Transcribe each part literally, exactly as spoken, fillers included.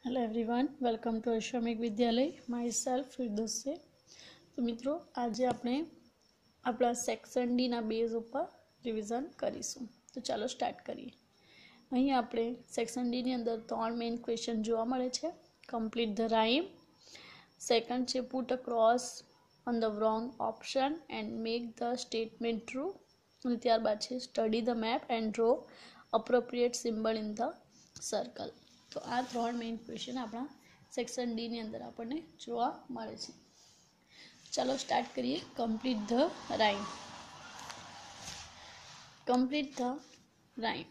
Hello everyone, welcome to Ashwamegh Vidyalaya. My self फिरदौस છે। તો મિત્રો, આજે આપણે આપણા સેક્શન ડી ના બેઝ ઉપર રિવિઝન કરીશું। તો ચાલો સ્ટાર્ટ કરીએ। અહીં આપણે સેક્શન ડી ની અંદર ત્રણ મેઇન ક્વેશ્ચન જોવા મળે છે। કમ્પ્લીટ ધ રાઇમ, સેકન્ડ છે put a cross on the wrong option and make the statement true, અને ત્યારબાદ છે study the map and draw appropriate symbol in the circle. તો આ ત્રણ મેઇન ક્વેશ્ચન આપણા સેક્શન ડી ની અંદર આપણને જોવા મળે છે। ચાલો સ્ટાર્ટ કરીએ। Complete the rhyme. Complete the rhyme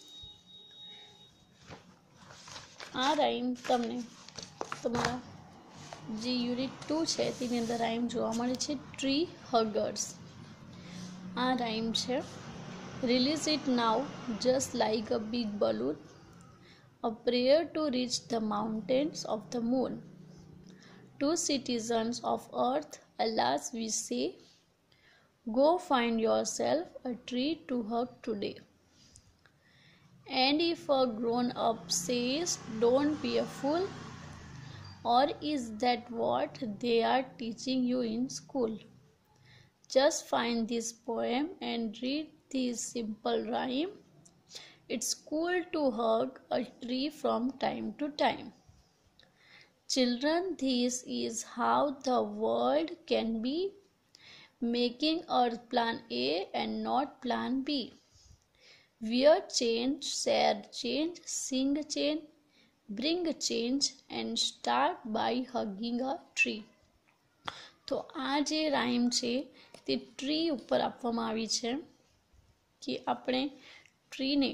આ રાઇમ તમને તમારા જે યુનિટ ટુ છે તેની અંદર રાઇમ જોવા મળે છે, ટ્રી હગર્સ। આ રાઇમ છે, release it now just like a big balloon, a prayer to reach the mountains of the moon. To citizens of earth, alas we say, go find yourself a tree to hug today. And if a grown-up says, don't be a fool, or is that what they are teaching you in school? Just find this poem and read this simple rhyme. It's cool to hug a tree from time to time. Children, this is how the world can be, making Earth plan A and not plan B. Wear change, share change, sing change, bring change and start by hugging a tree. તો આ જે rhyme છે તે tree ઉપર આપવામાં આવી છે કે આપણે ટ્રીને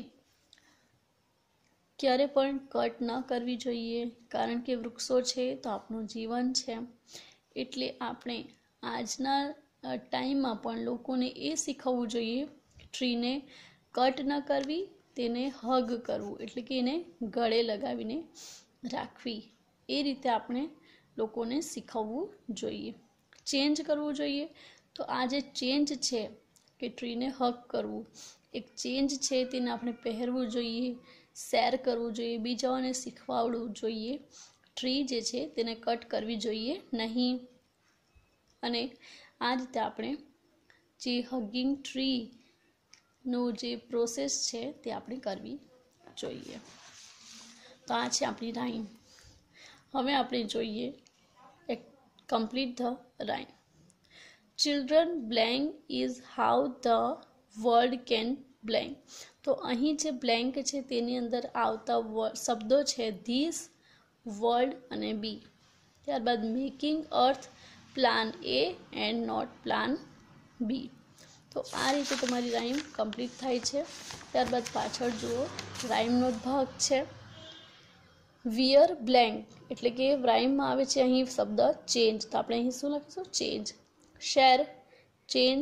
ક્યારે પણ કટ ન કરવી જોઈએ, કારણ કે વૃક્ષો છે તો આપણું જીવન છે। એટલે આપણે આજના ટાઈમમાં પણ લોકોને એ શીખવવું જોઈએ ટ્રીને કટ ન કરવી, તેને હગ કરવું, એટલે કે એને ગળે લગાવીને રાખવી। એ રીતે આપણે લોકોને શીખવવું જોઈએ। ચેન્જ કરવું જોઈએ, તો આ જે ચેન્જ છે કે ટ્રીને હગ કરવું, એક ચેન્જ છે તેને આપણે પહેરવું જોઈએ, શેર કરવું જોઈએ, બીજાઓને શીખવાડવું જોઈએ। ટ્રી જે છે તેને કટ કરવી જોઈએ નહીં। અને આ રીતે આપણે જે હગિંગ ટ્રીનો જે પ્રોસેસ છે તે આપણે કરવી જોઈએ। તો આ છે આપણી રાઇમ। હવે આપણે જોઈએ એક complete the rhyme. Children, blank is how the world can blank. તો અહીં જે બ્લેન્ક છે તેની અંદર આવતા શબ્દો છે ધીસ, વર્લ્ડ અને બી। ત્યારબાદ making earth plan A and not plan B. તો આ રીતે તમારી રાઇમ કમ્પ્લીટ થાય છે। ત્યારબાદ પાછળ જુઓ, રાઇમનો ભાગ છે વિયર બ્લેન્ક, એટલે કે રાઇમમાં આવે છે અહીં શબ્દ ચેન્જ, તો આપણે અહીં શું લખીશું? Change. Share change,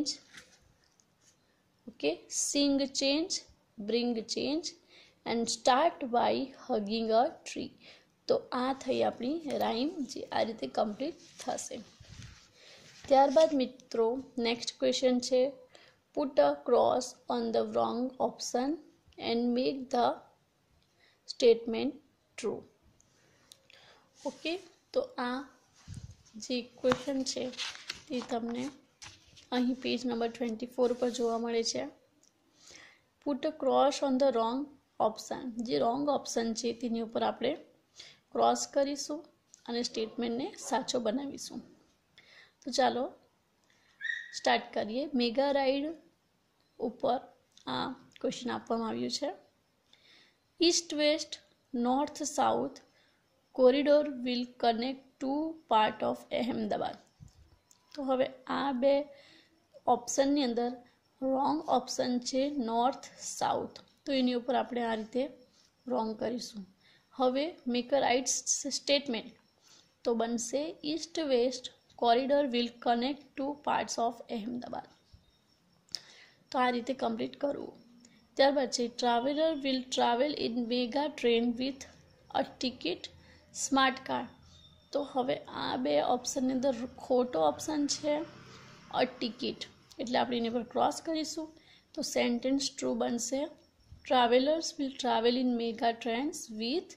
okay, sing change, bring change and start by hugging a tree। તો આ થઈ આપણી રાઇમ, જે આ રીતે કમ્પ્લીટ થશે। ત્યારબાદ મિત્રો નેક્સ્ટ ક્વેશ્ચન છે put a cross on the wrong option and make the statement true. Okay, તો આ જે ક્વેશ્ચન છે તે તમને અહીં પેજ નંબર ટ્વેન્ટી ફોર પર જોવા મળે છે। Put a cross on the wrong option, જે રોંગ ઓપ્શન છે તેની ઉપર આપણે ક્રોસ કરીશું અને સ્ટેટમેન્ટને સાચો બનાવીશું। તો ચાલો સ્ટાર્ટ કરીએ। મેગા રાઇડ ઉપર આ ક્વેશ્ચન આપવામાં આવ્યું છે, east west north south corridor will connect to part of Ahmedabad. તો હવે આ બે ઓપ્શનની અંદર રોંગ ઓપ્શન છે નોર્થ સાઉથ, તો એની ઉપર આપણે આ રીતે રોંગ કરીશું। હવે મેક અ રાઇટ સ્ટેટમેન્ટ, તો બનશે east west corridor will connect to parts of Ahmedabad. તો આ રીતે કમ્પ્લીટ કરવું। ત્યારબાદ છે traveller will travel in mega train with a ticket smart card. તો હવે આ બે ઓપ્શનની અંદર ખોટો ઓપ્શન છે અ ટિકિટ, એટલે આપણે એની પર ક્રોસ કરીશું। તો સેન્ટેન્સ ટ્રુ બનશે, travellers will travel in mega trains with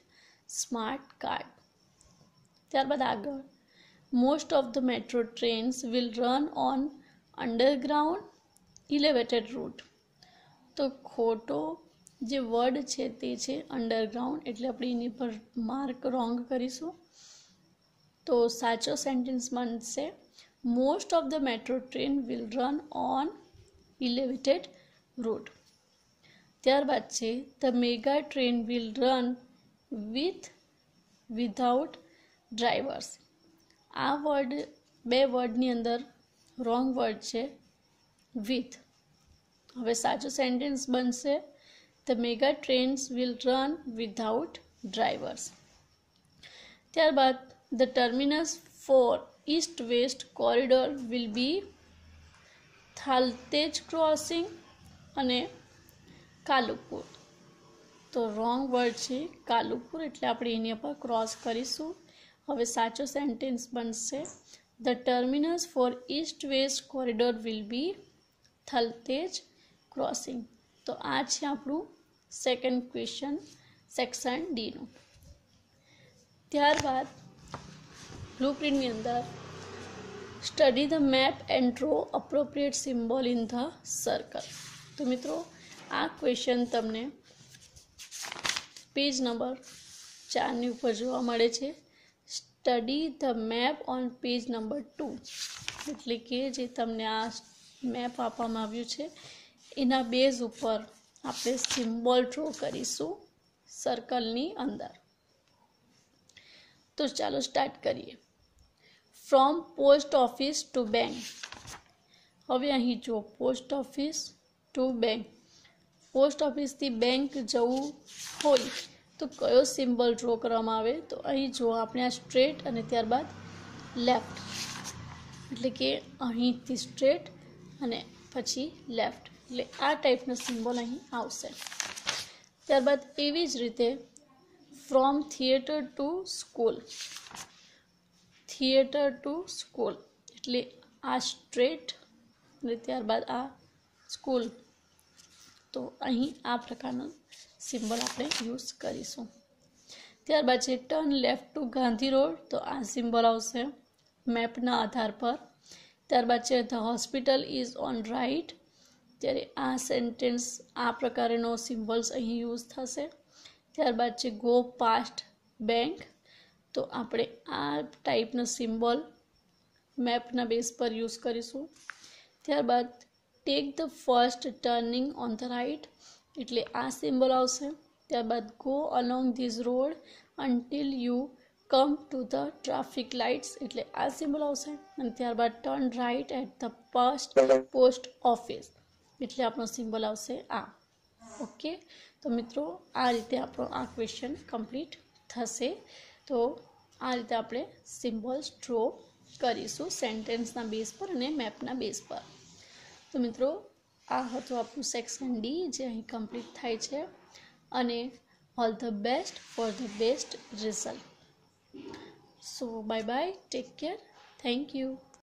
smart card. ત્યારબાદ આગળ, most of the metro trains will run on underground elevated route. તો ખોટો જે વર્ડ છે તે છે અંડરગ્રાઉન્ડ, એટલે આપણે એની પર માર્ક રોંગ કરીશું. તો સાચો સેન્ટેન્સ બનશે most of the metro train will run on elevated route. ત્યારબાદ છે the mega train will run with without drivers. આ વર્ડ બે વર્ડની અંદર રોંગ વર્ડ છે વિથ. હવે સાચું સેન્ટેન્સ બનશે the mega trains will run without drivers. ત્યારબાદ the terminus for east west corridor will be Thaltej crossing અને કાલુપુર. તો રોંગ વર્ડ છે કાલુપુર, એટલે આપણે એની પર ક્રોસ કરીશું. હવે સાચો સેન્ટેન્સ બનશે the terminus for east west corridor will be Thaltej crossing. તો આ છે આપણું સેકન્ડ ક્વેશ્ચન સેક્શન ડીનું. ત્યારબાદ બ્લુપ્રિન્ટની અંદર study the map and draw appropriate symbol in the circle. તો મિત્રો આ ક્વેશ્ચન તમને પેજ નંબર ચારની ઉપર જોવા મળે છે. Study the map on page number two, એટલે કે જે તમને આ મેપ આપવામાં આવ્યું છે એના બેઝ ઉપર આપણે સિમ્બોલ ડ્રો કરીશું સર્કલની અંદર. તો ચાલો સ્ટાર્ટ કરીએ. From post office to bank. હવે અહીં જો post office to bank, post ઓફિસથી બેંક જવું હોય તો કયો સિમ્બોલ ડ્રો કરવામાં આવે? તો અહીં જો આપણે આ સ્ટ્રેટ અને ત્યારબાદ લેફ્ટ, એટલે કે અહીંથી સ્ટ્રેટ અને પછી લેફ્ટ, એટલે આ ટાઈપનો સિમ્બોલ અહીં આવશે. ત્યારબાદ એવી જ રીતે from theatre to school, theatre to school એટલે આ સ્ટ્રેટ અને ત્યારબાદ આ સ્કૂલ. તો અહીં આ પ્રકારનો સિમ્બોલ આપણે યુઝ કરીશું. ત્યારબાદ છે turn left to Gandhi road, તો આ સિમ્બોલ આવશે મેપના આધાર પર. ત્યારબાદ છે the hospital is on right, ત્યારે આ સેન્ટેન્સ આ પ્રકારનો સિમ્બોલ્સ અહીં યુઝ થશે. ત્યારબાદ છે ગો પાસ્ટ બેંક, તો આપણે આ ટાઈપનો સિમ્બોલ મેપના બેઝ પર યુઝ કરીશું. ત્યારબાદ take the first turning on the right, એટલે આ સિમ્બોલ આવશે. ત્યારબાદ go along this road until you come to the traffic lights, એટલે આ સિમ્બોલ આવશે. અને ત્યારબાદ turn right at the first post office, એટલે આપણો સિમ્બોલ આવશે આ. ઓકે, તો મિત્રો આ રીતે આપણો આ ક્વેશ્ચન કમ્પ્લીટ થશે. તો આ રીતે આપણે સિમ્બોલ્સ ડ્રો કરીશું સેન્ટેન્સના બેઝ પર અને મેપના બેઝ પર. તો મિત્રો આ હતું આપણું સેક્શન ડી, જે અહીં કમ્પ્લીટ થાય છે. અને all the best for the best result. So bye bye, take care, thank you.